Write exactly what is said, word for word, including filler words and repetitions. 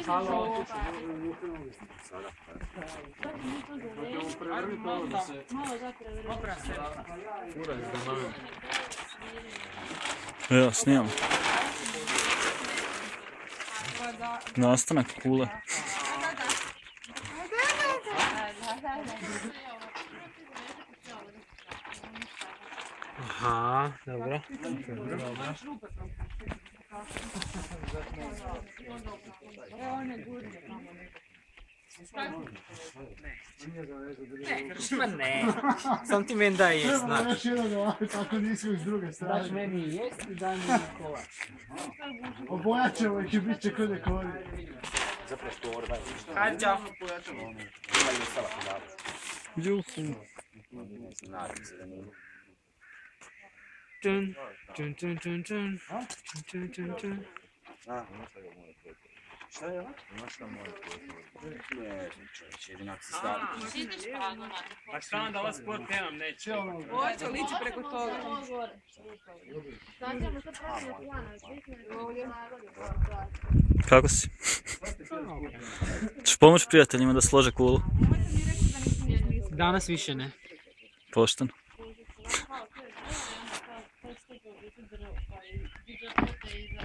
Halo. Evo, snijam. Nastanak kule. Aha, dobro. Ma ne, sam ti meni daj jest, Treba znači. još jedan ovako, tako nismo iz druge Daš strane. meni jest i daj mi kola. Obojat ćemo ih i bit će kod nekoli. Hajde, čao. Juhu. Tun, tun, tun, tun, tun. Tun, tun, tun. Šta je ovo? Imaš na moje telefon. Ne, čovječ, jedinak se stavi. Pa šta onda ovaj sport nemam, neće. Ovo će lići preko toga. Kako si? Češ pomoći prijateljima da slože kulu? Danas više ne. Pošteno. Kao, to je, to je onda kao, to je stiglo u tu drvo, pa i